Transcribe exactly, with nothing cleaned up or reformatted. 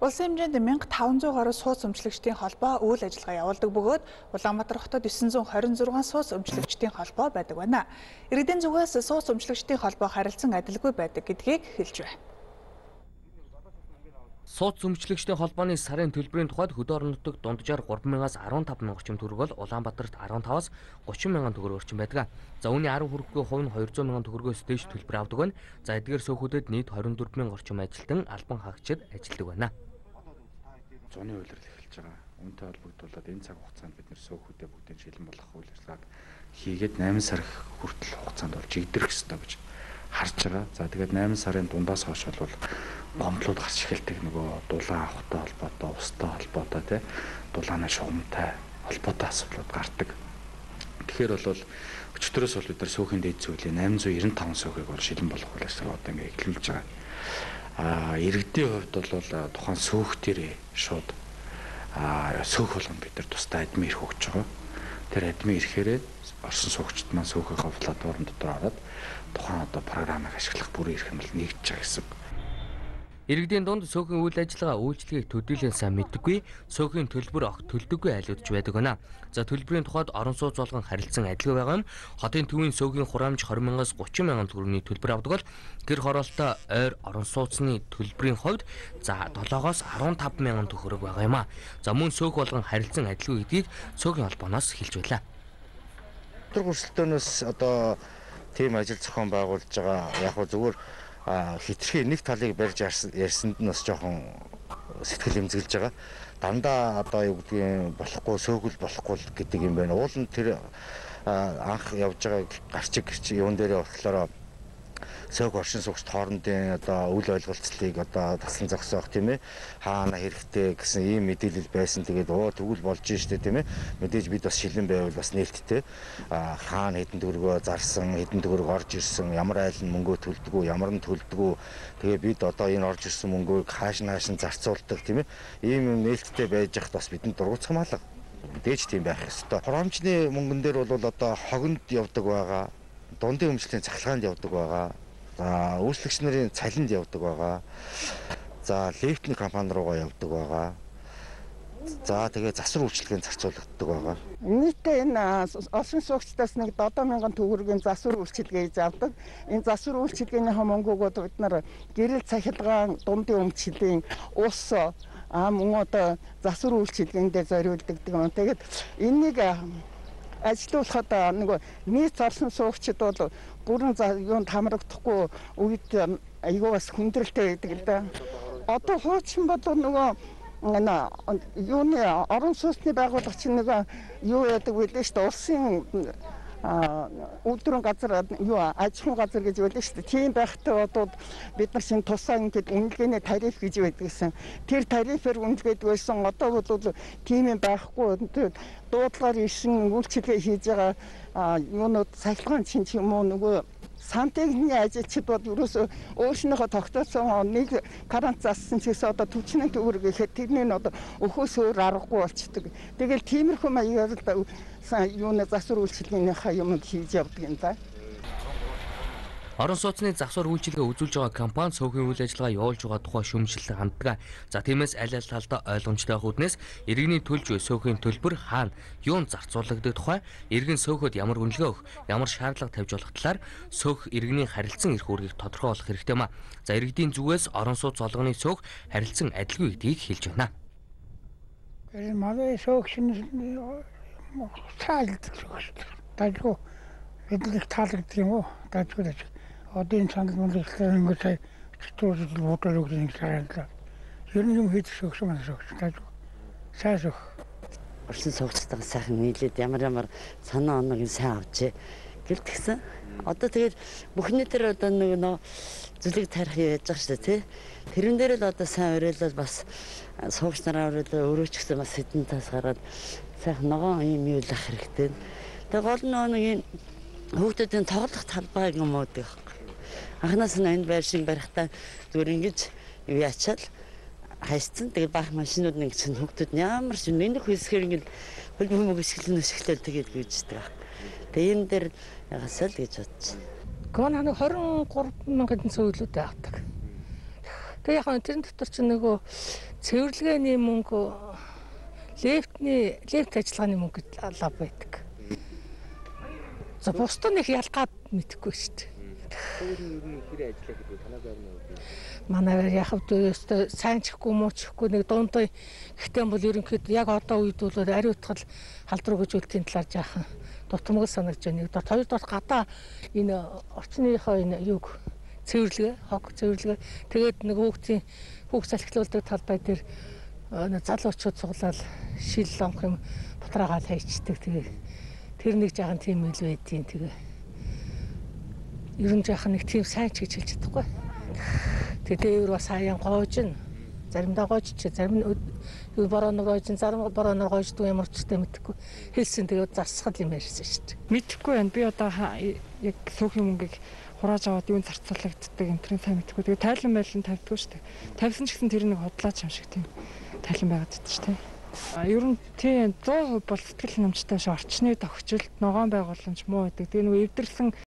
Улсын хэмжээнд мянга таван зуун гаруй сууц өмчлөгчдийн холбоо үйл ажиллагаа явуулдаг бөгөөд Улаанбаатар хотод девять сто двадцать шесть сууц өмчлөгчдийн холбоо байдаг байна. Иргэдийн зүгээс сууц өмчлөгчдийн холбоо харилцан адилгүй байдаг гэдгийг хэлж байна. Сууц өмчлөгчдийн холбооны сарын төлбөрийн тухайд хөдөө орон нутагт дунджаар гурван мянгаас арван тав мянга орчим төгрөг бол Улаанбаатарт арван таваас гучин мянган төгрөг орчим байдаг. За үүний арав хүрэхгүй хувь нь хоёр зуун мянган төгрөгөөс дээш төлбөр авдаг байна. За эдгээр сөөхүүдэд нийт двадцать четыре мянга орчим ажилтан албан хаагчид ажилладаг байна. Зуны үйлрэл эхэлж байгаа. Үүнтэй холбогдуулаад энэ цаг хугацаанд бид нэр сөөхүүдээ бүгдийг шилэн болгох үйл ажиллагааг хийгээд восемь сар хүртэл хугацаанд бол жигдэрэх ёстой гэж харж байгаа. За тэгээд восемь сарын дундаас хойш бол гомдлууд гарч эхэлдэг нөгөө дулаан авахтай холбоотой, устай холбоотой тий дулааны шугамтай холбоотой асуудлууд гардаг. Тэгэхээр бол өчтөрөөс бол бид нар сөөхөн дээд зүйлийн восемь девяносто пять сөөхийг бол шилэн болгох үйл ажиллагаа одоо ингээ эхлүүлж байгаа. А иргэдийн хувьд бол тухайн сөөх дээр шууд а сөөх болгоно бид нар тусдаа админ ирэх өгч байгаа. Тэр админ ирэхээрээ орсон суугчид маань сөөхийнхөө платформ дотор ороод тухайн одоо програмыг ашиглах бүрэн эрх нь бол нэгдэж байгаа гэсэн. Иргэдийн дунд сөөхөн үйл ажиллагаа үйлчлэгийг төдийлөн сайн мэддэггүй, сөөхөн төлбөр огт төлдөггүй айлуудж байдаг байна. За төлбөрийн тухайд орон сууц болгон харилцан адилгүй байгаа юм. Хотын төвийн сөөхөн хураамж двадцать мянгаас гучин мянган төгрөгийн төлбөр авдаг бол гэр хороолтой ойр орон сууцны төлбөрийн хувьд за долоогоос арван тав мянган төгрөг байгаа юм а. За мөн сөөх болгон харилцан адилгүй гэдгийг сөөхөн холбооноос хэлж байлаа. Өдөр хүрсэлтөөнөөс одоо тийм ажил зохион байгуулж байгаа яг хөө зүгээр хитрхи нэг талыг барьж ярьсанд нь бас жоохон сэтгэл эмзэглэж байгаа. Дандаа одоо юу гэдгийг болохгүй сөөгөл болохгүй гэдэг юм байна. Уул нь тэр анх явж байгаа гарчиг гэрч юун дээрээ болохоор сөг оршин суугчд хоорондын одоо үйл ойлголцлыг одоо таслан зогсоох тийм ээ хаана хэрэгтэй гэсэн ийм мэдээлэл байсан. Тэгээд оо тэгвэл болж штэ тийм ээ мэдээж бид бас шилэн байвал бас нээлттэй хаана хэдэн төгрөгөө зарсан хэдэн төгрөг орж ирсэн ямар айл нь мөнгөө төлдөг үү ямар нь төлдөг үү тэгээд бид одоо энэ орж ирсэн мөнгөөг хааш нааш нь зарцуулдаг тийм ээ ийм нээлттэй байж хат бас бидэнд дургуцах малга мэдээж тийм байх ёстой. Хураамжны мөнгөн дээр бол одоо хогонд явдаг байгаа, дундын өмчлийн цахилгаанд явдаг байгаа. За үйлчлэгч нарын цалинд явдаг байгаа. За лифтний компани руугаа явдаг байгаа. За тэгээ засвар үйлчлэгийн зарцуулагддаг байгаа. Нийтдээ энэ оршин суугчдаас нэг долоо мянган төгрөгийн засвар үйлчлэгээ хийж авдаг. Энэ засвар үйлчлэгээний хамангуугууд бид нар гэрэл цахилгаан, дундын өмчлийн ус аа мөн одоо засвар үйлчлэгээндээ зориулдаг юм. Тэгээд энэнийг ажиллуулахад нэг нийт оршин суугчид бол бүрэн юунд хамрагдахгүй үед айгүй бас хүндрэлтэй байдаг л да. Одоо хуучин бол нөгөө юуны орон сууцны байгуулагч нэг юу яадаг вэ шүү дээ. Улсын өдрөн газар юу аж ахуйн газар гэж байдаг шүү дээ. Тийм байхтай бодоод бид нар шинэ тусаа ингээд үнэлгээний тариф гэж байдаг гэсэн. Тэр тарифээр үнэлгээд байсан. Одоо бол тийм юм байхгүй. Дуудлагаар ишин үйлчлэгээ хийж байгаа юунууд сахилгаан чин ч юм уу нөгөө сантехникийн ажилчид бол ерөөсөө өөрснийхөө тогтоосон нэг карант зассан ч гэсэн одоо төвчнэн төгрөг гэхэд тэрний нь одоо өхөөс өөр аргагүй болчдөг. Тэгэл тиймэрхүү маягаар л юуны засвар үйлчлэгийнхаа юм хийж явдаг юм да. Орон сууцны засвар үйлчилгээ үзүүлж байгаа компани сөөхөн үйл ажиллагаа явуулж байгаа тухай шүүмжлэлээр ханддаг. За тиймээс аль аль талдаа ойлгомжтой байх үүднээс иргэний төлж сөөхөн төлбөр хаана юунд зарцуулагдах тухай иргэн сөөхөд ямар үнэлгээ өгөх, ямар шаардлага тавьж болох талаар сөөх иргэний харилцан эрх үүргийг тодорхой болох хэрэгтэй юм а. За иргэдийн зүгээс орон сууц олгоны сөөх харилцан адилгүй гэдгийг хэлж байна. Энэ манай сөөх шинэ таалагддаг шүү. Тажгүй мэдлэг таалагддаг юм уу? Тажгүй дэж. Одын санал мөнгөлөөр ингэ сая чөтгөл бодлоо өгөх юм шаардлага. Ер нь юм хийж өгөх юм шиг тажгүй. Сайн сөх. Орчин суугчдаа сайхан нийлээд ямар ямар санаа оног нь сайн авчээ. Гэлтгсэн. Одоо тэгээд бүхний дээр одоо нэг нөө зүлэг тарих яаж байгаа шүү дээ тий. Тэрэн дээр л одоо сайн уриалал бас суугч нараа уриалал өөрөө ч гэсэн бас хэдэн тас гараад сайхан ногоон юм юу л ах хэрэгтэй. Тэгээд гол нэг хүүхдүүдийн тоглох талбай юм уу гэх. Анханаас нь энэ байр шиг барихтаа зүгээр ингэж юу яачаал хайцсан. Тэгээд баах машинууд нэг чинь хүүхдүүд ямар ч нэг хэсгээр ингэ хөлбөм мөгсгөл нүсгэлэл тэгээд гүйждэг. Тэгээд энэ дээр ягасаал гэж бодчих. Гон хана двадцать три мянган сөүлүүд авдаг. Тэгээ яг тэрэн дотор ч нөгөө цэвэрлэгээний мөнгө, лифтний лифт ажиллагааны мөнгө лав байдаг. За бусдад нэг ялгаад мэдэхгүй шүү дээ. Манай яг хэвдээ сайн чихгүй муу чихгүй нэг дундаа гэхдээ бол ерөнхийдөө яг одоо үед бол ариутгал халдвар гүйцэтлийн талаар жаахан дутмаг санагдж байна. Нэгдүгээр хоёрдугаар гадаа энэ орчныхоо энэ юг цэвэрлэгээ, хог цэвэрлэгээ тэгээд нэг хүүхдийн хүүхд салхилуулдаг талбай дээр залуучууд цуглаад шил ломх юм бутраагаал хайчдаг. Тэгээ тэр нэг жаахан тийм ил байдیں۔ Тэгээ ер нь жаахан нэг тийм сайн ч гэж хэлж чадахгүй. Тэгээ дээр бас хаяан гоожин заримдаа гоожч зарим нь борооно гоожин зарим борооно гоождөг ямар ч юм мэдхгүй хэлсэн. Тэгээд засхал юм ярьсан шүү дээ. Мэдхгүй байна. Би одоо яг сүүхийн мөнгийг хурааж аваад юу зарцуулагддаг энэ төрлийн сайн мэдхгүй. Тэгээд тайлан байлан тавьдгүй шүү дээ. Тавьсан ч гэсэн тэр нэг худлаач юм шиг тийм тайлан байгаад байдаг шүү дээ. А ер нь тийм зуун хувь бол сэтгэл ханамжтай ш орчны тохижилт ногоон байгууламж муу байдаг. Тэгээ нөгөө эвдэрсэн